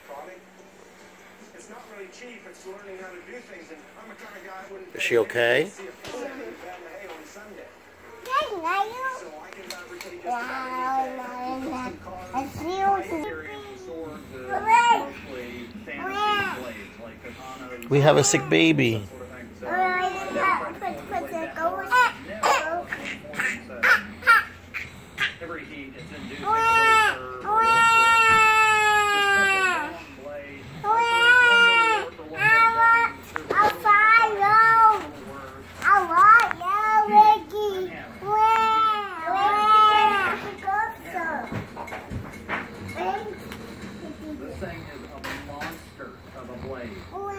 Is she okay? We have a sick baby. This thing is a monster of a blade.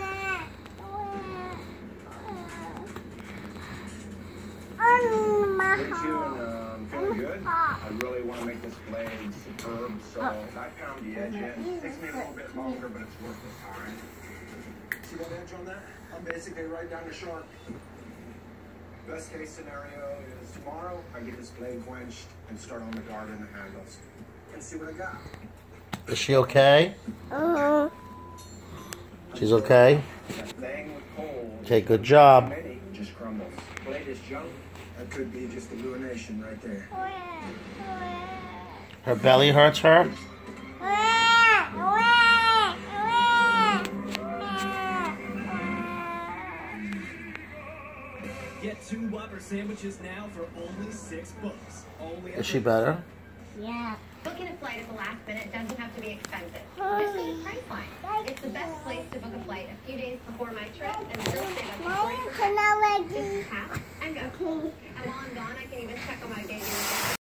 Feeling good. I really want to make this blade superb, so I pound the edge in. It takes me a little bit longer, but it's worth the time. See that edge on that? I'm basically right down the sharp. Best case scenario is tomorrow I get this blade quenched and start on the guard and the handles and see what I got. Is she okay? She's okay? Okay, good job. Just crumbles. Blade is junk. That could be just illumination right there. Her belly hurts her? Get 2 Whopper sandwiches now for only $6. Is she better? Yeah. Booking a flight at the last minute doesn't have to be expensive. Just use Priceline. It's the best place to book a flight a few days before my trip and still save up to 40%. Just tap and go. And while I'm gone, I can even check on my baby.